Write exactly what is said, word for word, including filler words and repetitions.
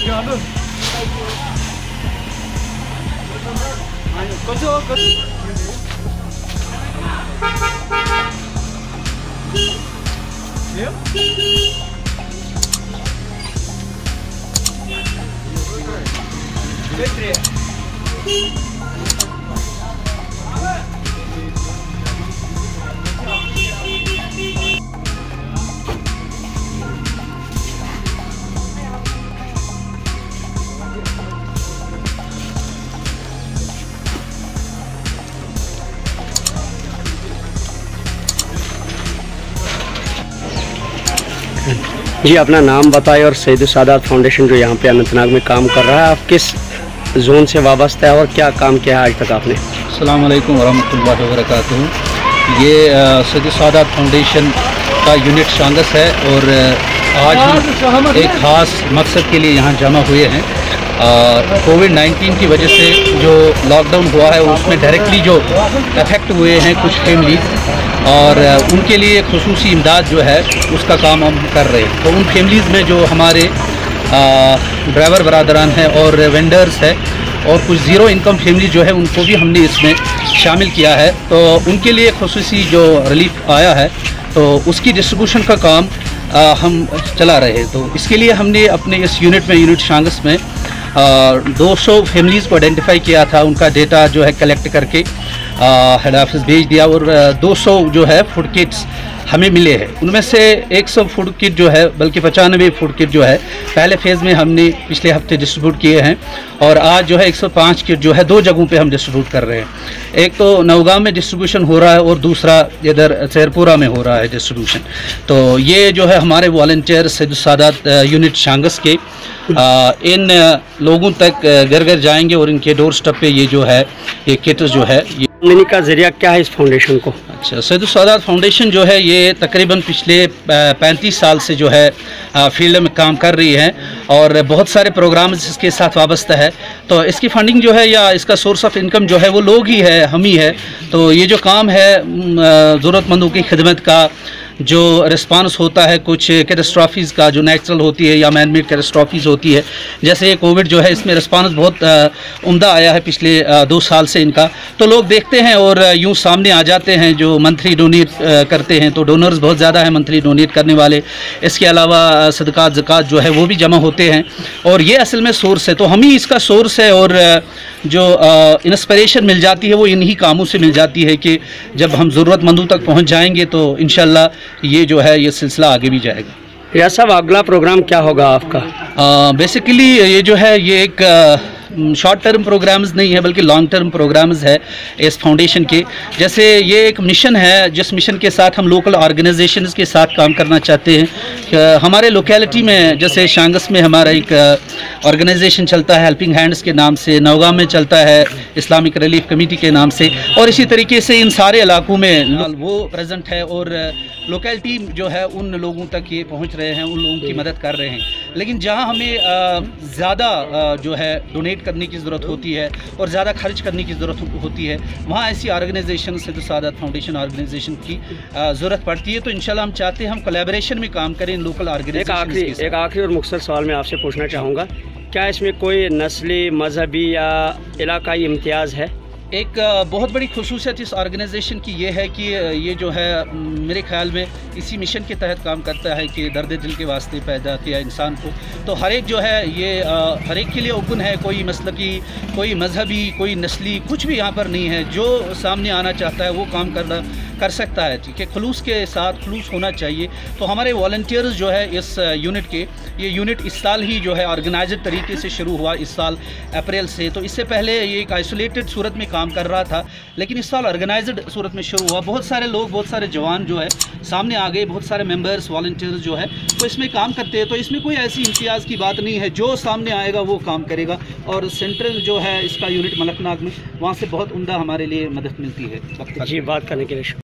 जी, अपना नाम बताएं और सैयद सादात फाउंडेशन जो यहाँ पे अनंतनाग में काम कर रहा है, आप किस जोन से वाबस्ता है और क्या काम किया है आज तक आपने? अस्सलाम वालेकुम वरहमतुल्लाहि वबरकातुहू। ये सैयद सादात फाउंडेशन का यूनिट शांगस है और आज हम एक ख़ास मकसद के लिए यहाँ जमा हुए हैं। कोविड नाइन्टीन की वजह से जो लॉकडाउन हुआ है उसमें डायरेक्टली जो अफेक्ट हुए हैं कुछ फैमिलीज़, और उनके लिए खुसूसी इमदाद जो है उसका काम हम कर रहे हैं। तो उन फैमिलीज़ में जो हमारे ड्राइवर बरादरान हैं और वेंडर्स है और कुछ ज़ीरो इनकम फैमिली जो है उनको भी हमने इसमें शामिल किया है। तो उनके लिए खुसूसी जो रिलीफ आया है तो उसकी डिस्ट्रीब्यूशन का काम आ, हम चला रहे हैं। तो इसके लिए हमने अपने इस यूनिट में, यूनिट शांगस में दो सौ फैमिलीज़ को आइडेंटिफाई किया था, उनका डेटा जो है कलेक्ट करके हेड ऑफिस भेज दिया और दो सौ जो है फूड किट्स हमें मिले हैं। उनमें से सौ फूड किट जो है, बल्कि पचानवे फूड किट जो है पहले फेज़ में हमने पिछले हफ्ते डिस्ट्रीब्यूट किए हैं और आज जो है एक सौ पाँच किट जो है दो जगहों पे हम डिस्ट्रीब्यूट कर रहे हैं। एक तो नौगांव में डिस्ट्रीब्यूशन हो रहा है और दूसरा इधर सैरपुरा में हो रहा है डिस्ट्रीब्यूशन। तो ये जो है हमारे वॉलंटियर सैयद सादात यूनिट शांगस के आ, इन लोगों तक घर घर जाएंगे और इनके डोर स्टेप पे ये जो है ये किट जो है ये आमदनी का जरिया क्या है इस फाउंडेशन को? अच्छा, सैयद सादात फाउंडेशन जो है ये तकरीबन पिछले पैंतीस साल से जो है फील्ड में काम कर रही है और बहुत सारे प्रोग्राम्स इसके साथ वाबस्ता है। तो इसकी फंडिंग जो है या इसका सोर्स ऑफ इनकम जो है वो लोग ही है, हम ही है। तो ये जो काम है ज़रूरतमंदों की खिदमत का जो रिस्पांस होता है, कुछ कैटास्ट्रॉफीज़ का जो नेचुरल होती है या मैन मेड कैटास्ट्रॉफीज़ होती है, जैसे ये कोविड जो है इसमें रिस्पांस बहुत उम्दा आया है पिछले आ, दो साल से इनका। तो लोग देखते हैं और यूँ सामने आ जाते हैं जो मंथली डोनेट करते हैं। तो डोनर्स बहुत ज़्यादा हैं मंथली डोनेट करने वाले। इसके अलावा सदक़ात ज़कात जो है वो भी जमा होते हैं और ये असल में सोर्स है। तो हम ही इसका सोर्स है और जो इंस्पिरेशन मिल जाती है वो इन्हीं कामों से मिल जाती है कि जब हम ज़रूरतमंदों तक पहुँच जाएंगे तो इंशाल्लाह ये जो है ये सिलसिला आगे भी जाएगा। रियाज साहब, अगला प्रोग्राम क्या होगा आपका? बेसिकली ये जो है ये एक शॉर्ट टर्म प्रोग्राम्स नहीं है बल्कि लॉन्ग टर्म प्रोग्राम्स है इस फाउंडेशन के। जैसे ये एक मिशन है जिस मिशन के साथ हम लोकल ऑर्गेनाइजेशंस के साथ काम करना चाहते हैं। हमारे लोकेलिटी में जैसे शांगस में हमारा एक ऑर्गेनाइजेशन चलता है हेल्पिंग हैंड्स के नाम से, नौगांव में चलता है इस्लामिक रिलीफ कमेटी के नाम से, और इसी तरीके से इन सारे इलाकों में वो प्रेजेंट है और लोकेलिटी जो है उन लोगों तक ये पहुंच रहे हैं, उन लोगों की मदद कर रहे हैं। लेकिन जहां हमें ज़्यादा जो है डोनेट करने की ज़रूरत होती है और ज़्यादा खर्च करने की ज़रूरत होती है, वहाँ ऐसी organisation Syed Sadat foundation organisation की ज़रूरत पड़ती है। तो इंशाल्लाह हम चाहते हैं हम कोलैबोरेशन में काम करें लोकल ऑर्गेनाइजेशन। एक आखिरी एक आखिरी और मुख्तसर सवाल मैं आपसे पूछना चाहूँगा, क्या इसमें कोई नस्ली, मजहबी या इलाकाई इम्तियाज़ है? एक बहुत बड़ी खुसूसियत इस ऑर्गेनाइजेशन की ये है कि ये जो है मेरे ख्याल में इसी मिशन के तहत काम करता है कि दर्द दिल के वास्ते पैदा किया इंसान को। तो हर एक जो है ये हर एक के लिए ओपन है, कोई मसलकी, कोई मजहबी, कोई नस्ली, कुछ भी यहाँ पर नहीं है। जो सामने आना चाहता है वो काम करना कर सकता है, ठीक है, खलूस के साथ, खलूस होना चाहिए। तो हमारे वॉलंटियर्स जो है इस यूनिट के, ये यूनिट इस साल ही जो है ऑर्गेनाइज्ड तरीके से शुरू हुआ, इस साल अप्रैल से। तो इससे पहले ये एक आइसोलेटेड सूरत में काम कर रहा था, लेकिन इस साल ऑर्गेनाइज्ड सूरत में शुरू हुआ। बहुत सारे लोग, बहुत सारे जवान जो है सामने आ गए, बहुत सारे मेंबर्स, वॉलंटियर्स जो है तो इसमें काम करते हैं। तो इसमें कोई ऐसी इम्तियाज़ की बात नहीं है, जो सामने आएगा वो काम करेगा। और सेंट्रल जो है इसका यूनिट मलकनाग में, वहाँ से बहुत उम्दा हमारे लिए मदद मिलती है। जी, बात करने के लिए